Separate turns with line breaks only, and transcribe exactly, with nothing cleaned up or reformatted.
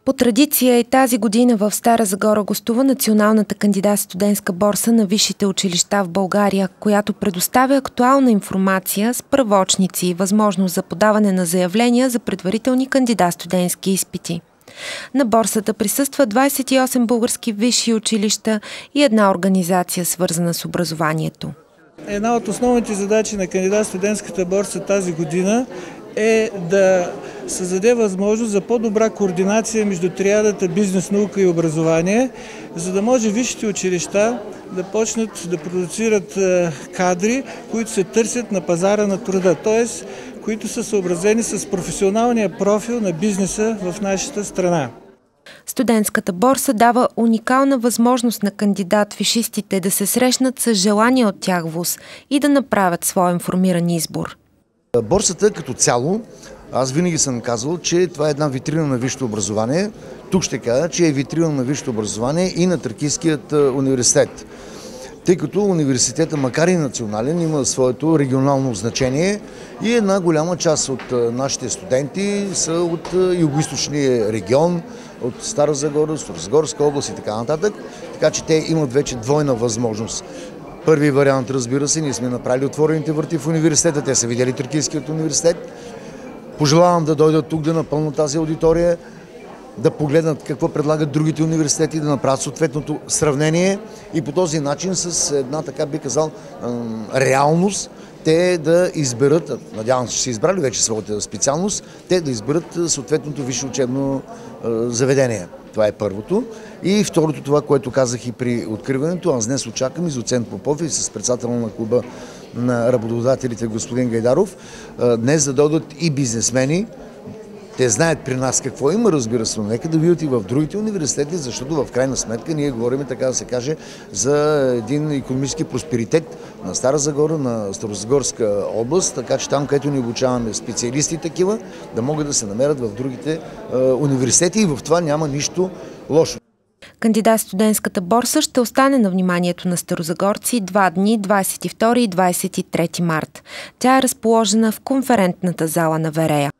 По традиция и тази година в Стара Загора гостува Националната кандидат-студентска борса на висшите училища в България, която предоставя актуална информация, справочници и възможност за подаване на заявления за предварителни кандидат-студентски изпити. На борсата присъства двадесет и осем български висши училища и една организация, свързана с образованието.
Една от основните задачи на кандидат-студентската борса тази година е да създаде възможност за по-добра координация между триадата бизнес, наука и образование, за да може висшите училища да почнат да продуцират кадри, които се търсят на пазара на труда, т.е. които са съобразени с професионалния профил на бизнеса в нашата страна.
Студентската борса дава уникална възможност на кандидат-висшистите да се срещнат с желания от тях вуз и да направят своя информиран избор.
Борсата като цяло, аз винаги съм казвал, че това е една витрина на висшето образование. Тук ще кажа, че е витрина на висшето образование и на Тракийският университет. Тъй като университета, макар и национален, има своето регионално значение и една голяма част от нашите студенти са от югоизточния регион, от Стара Загора, Старозагорска област и така нататък. Така че те имат вече двойна възможност. Първи вариант, разбира се, ние сме направили отворените врати в университета, те са видели Тракийският университет. Пожелавам да дойдат тук, да напълнят тази аудитория, да погледнат какво предлагат другите университети, да направят съответното сравнение и по този начин с една, така би казал, реалност, те да изберат, надявам се, че са избрали вече своята специалност, те да изберат съответното висше учебно заведение. Това е първото. И второто, това, което казах и при откриването, аз днес очаквам и с доцент Попов и с председател на клуба на работодателите господин Гайдаров, днес да дойдат и бизнесмени. Те знаят при нас какво има, разбира се, но нека да видят и в другите университети, защото в крайна сметка ние говорим, така да се каже, за един икономически просперитет на Стара Загора, на Старозагорска област, така че там, където ни обучаваме специалисти такива, да могат да се намерят в другите е, университети и в това няма нищо лошо.
Кандидат-студентската борса ще остане на вниманието на старозагорци два дни, двадесет и втори и двадесет и трети март. Тя е разположена в конферентната зала на Верея.